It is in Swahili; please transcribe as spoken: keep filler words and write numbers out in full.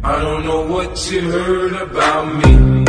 I don't know what you heard about me.